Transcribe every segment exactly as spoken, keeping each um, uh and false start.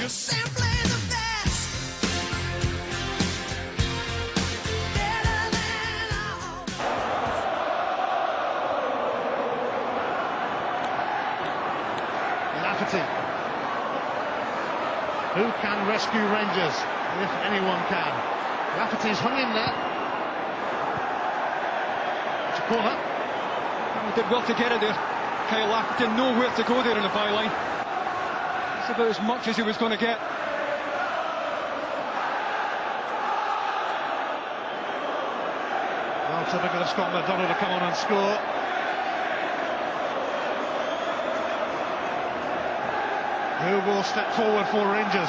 You're simply the best. Better than all. Lafferty. Who can rescue Rangers, if anyone can? Lafferty's hung in there. It's a corner. He did well to get it there. Kyle Lafferty didn't know where to go there in the byline. That's about as much as he was going to get. Well, typical of Scott McDonald to come on and score. Who will step forward for Rangers?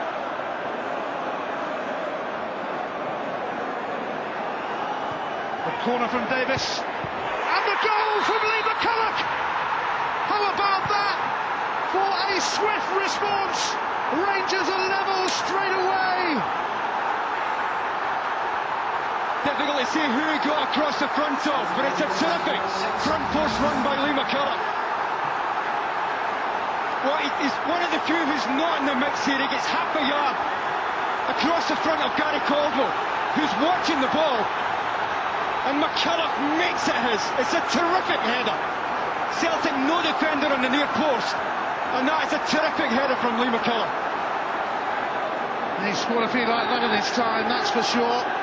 The corner from Davis. And the goal from McCulloch! How about that? For a swift response. Rangers are level straight away. Difficult to see who he got across the front of, but it's a terrific front post run by Lee McCulloch. Well, he's one of the few who's not in the mix here. He gets half a yard across the front of Gary Caldwell, who's watching the ball, and McCulloch makes it his. It's a terrific header. Celtic no defender on the near post, and that is a terrific header from Lee McCulloch. He scored a few like that in his time, that's for sure.